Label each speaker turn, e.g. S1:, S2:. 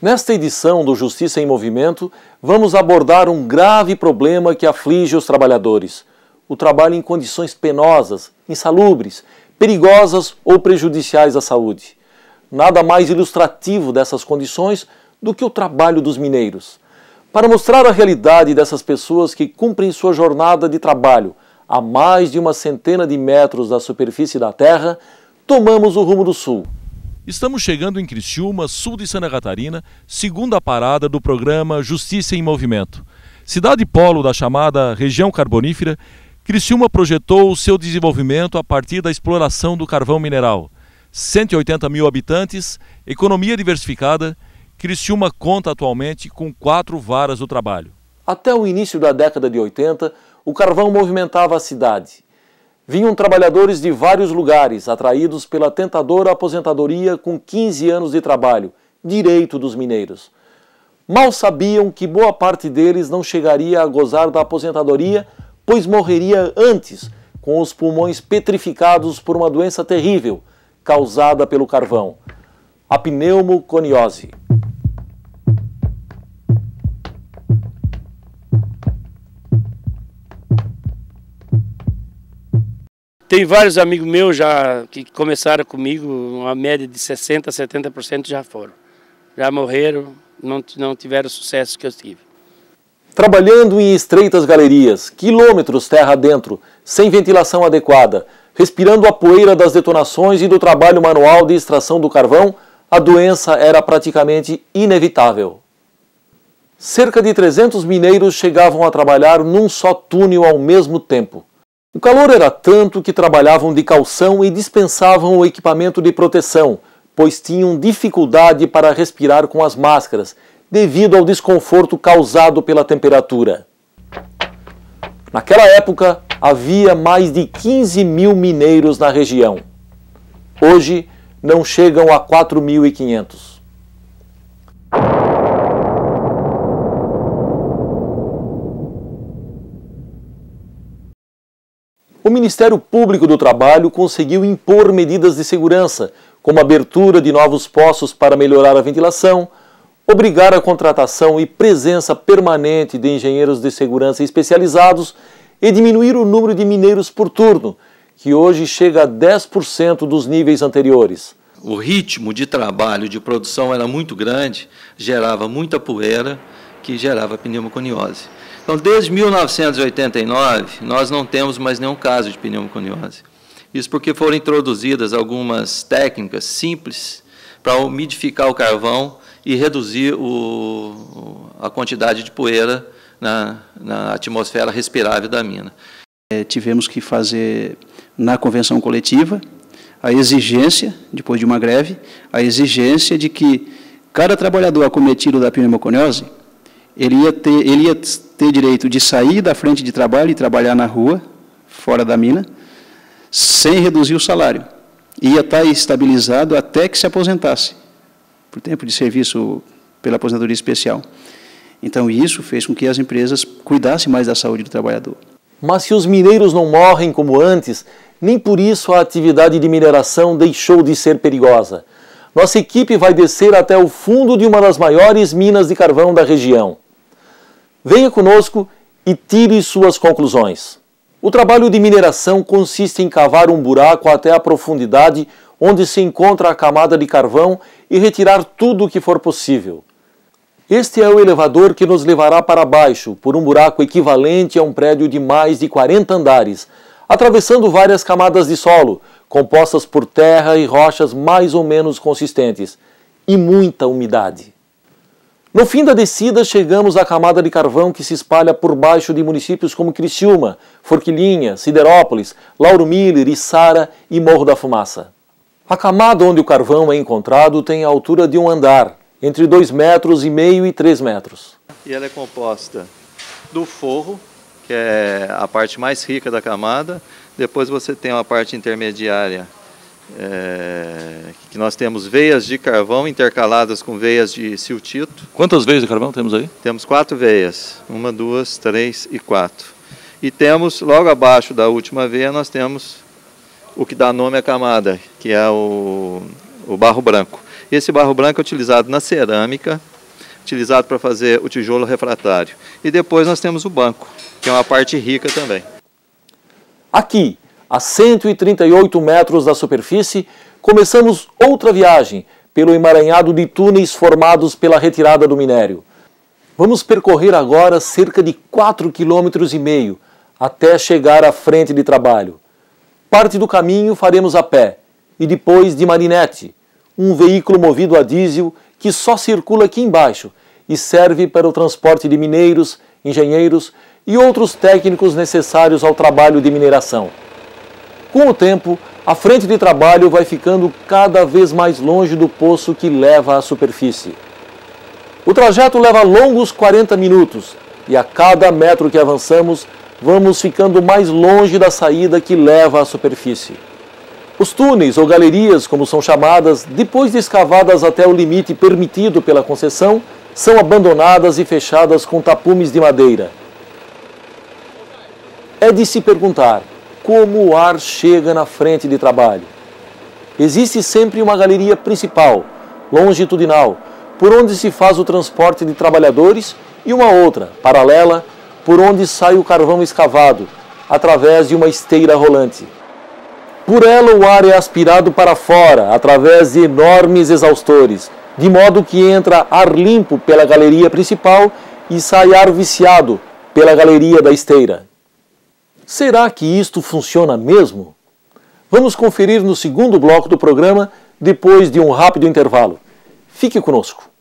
S1: Nesta edição do Justiça em Movimento, vamos abordar um grave problema que aflige os trabalhadores: o trabalho em condições penosas, insalubres, perigosas ou prejudiciais à saúde. Nada mais ilustrativo dessas condições do que o trabalho dos mineiros. Para mostrar a realidade dessas pessoas que cumprem sua jornada de trabalho a mais de uma centena de metros da superfície da terra, tomamos o rumo do sul.
S2: Estamos chegando em Criciúma, sul de Santa Catarina, segunda parada do programa Justiça em Movimento. Cidade polo da chamada região carbonífera, Criciúma projetou o seu desenvolvimento a partir da exploração do carvão mineral. 180 mil habitantes, economia diversificada, Criciúma conta atualmente com 4 varas do trabalho.
S1: Até o início da década de 80, o carvão movimentava a cidade. Vinham trabalhadores de vários lugares, atraídos pela tentadora aposentadoria com 15 anos de trabalho, direito dos mineiros. Mal sabiam que boa parte deles não chegaria a gozar da aposentadoria, pois morreria antes, com os pulmões petrificados por uma doença terrível, causada pelo carvão: a pneumoconiose.
S3: Tem vários amigos meus já que começaram comigo, uma média de 60% a 70% já foram. Já morreram, não tiveram o sucesso que eu tive.
S1: Trabalhando em estreitas galerias, quilômetros terra adentro, sem ventilação adequada, respirando a poeira das detonações e do trabalho manual de extração do carvão, a doença era praticamente inevitável. Cerca de 300 mineiros chegavam a trabalhar num só túnel ao mesmo tempo. O calor era tanto que trabalhavam de calção e dispensavam o equipamento de proteção, pois tinham dificuldade para respirar com as máscaras, devido ao desconforto causado pela temperatura. Naquela época, havia mais de 15 mil mineiros na região. Hoje, não chegam a 4.500. O Ministério Público do Trabalho conseguiu impor medidas de segurança, como abertura de novos poços para melhorar a ventilação, obrigar a contratação e presença permanente de engenheiros de segurança especializados e diminuir o número de mineiros por turno, que hoje chega a 10% dos níveis anteriores.
S4: O ritmo de trabalho, de produção era muito grande, gerava muita poeira, que gerava pneumoconiose. Então, desde 1989, nós não temos mais nenhum caso de pneumoconiose. Isso porque foram introduzidas algumas técnicas simples para umidificar o carvão e reduzir a quantidade de poeira na atmosfera respirável da mina.
S5: Tivemos que fazer, na convenção coletiva, a exigência, depois de uma greve, a exigência de que cada trabalhador acometido da pneumoconiose, ele ia ter direito de sair da frente de trabalho e trabalhar na rua, fora da mina, sem reduzir o salário. Ia estar estabilizado até que se aposentasse, por tempo de serviço pela aposentadoria especial. Então, isso fez com que as empresas cuidassem mais da saúde do trabalhador.
S1: Mas se os mineiros não morrem como antes, nem por isso a atividade de mineração deixou de ser perigosa. Nossa equipe vai descer até o fundo de uma das maiores minas de carvão da região. Venha conosco e tire suas conclusões. O trabalho de mineração consiste em cavar um buraco até a profundidade onde se encontra a camada de carvão e retirar tudo o que for possível. Este é o elevador que nos levará para baixo, por um buraco equivalente a um prédio de mais de 40 andares, atravessando várias camadas de solo, compostas por terra e rochas mais ou menos consistentes, e muita umidade. No fim da descida, chegamos à camada de carvão que se espalha por baixo de municípios como Criciúma, Forquilinha, Siderópolis, Lauro Miller, Içara e Morro da Fumaça. A camada onde o carvão é encontrado tem a altura de um andar, entre 2,5 metros e 3 metros.
S4: E ela é composta do forro, que é a parte mais rica da camada. Depois você tem uma parte intermediária, que nós temos veias de carvão intercaladas com veias de siltito.
S2: Quantas veias de carvão temos aí?
S4: Temos 4 veias, 1, 2, 3 e 4. E temos, logo abaixo da última veia, nós temos o que dá nome à camada, que é o barro branco. Esse barro branco é utilizado na cerâmica utilizado para fazer o tijolo refratário. E depois nós temos o banco, que é uma parte rica também.
S1: Aqui, a 138 metros da superfície, começamos outra viagem pelo emaranhado de túneis formados pela retirada do minério. Vamos percorrer agora cerca de 4,5 km até chegar à frente de trabalho. Parte do caminho faremos a pé e depois de marinete, um veículo movido a diesel que só circula aqui embaixo e serve para o transporte de mineiros, engenheiros e outros técnicos necessários ao trabalho de mineração. Com o tempo, a frente de trabalho vai ficando cada vez mais longe do poço que leva à superfície. O trajeto leva longos 40 minutos e a cada metro que avançamos, vamos ficando mais longe da saída que leva à superfície. Os túneis ou galerias, como são chamadas, depois de escavadas até o limite permitido pela concessão, são abandonadas e fechadas com tapumes de madeira. É de se perguntar como o ar chega na frente de trabalho. Existe sempre uma galeria principal, longitudinal, por onde se faz o transporte de trabalhadores, e uma outra, paralela, por onde sai o carvão escavado, através de uma esteira rolante. Por ela o ar é aspirado para fora, através de enormes exaustores, de modo que entra ar limpo pela galeria principal e sai ar viciado pela galeria da esteira. Será que isto funciona mesmo? Vamos conferir no segundo bloco do programa, depois de um rápido intervalo. Fique conosco.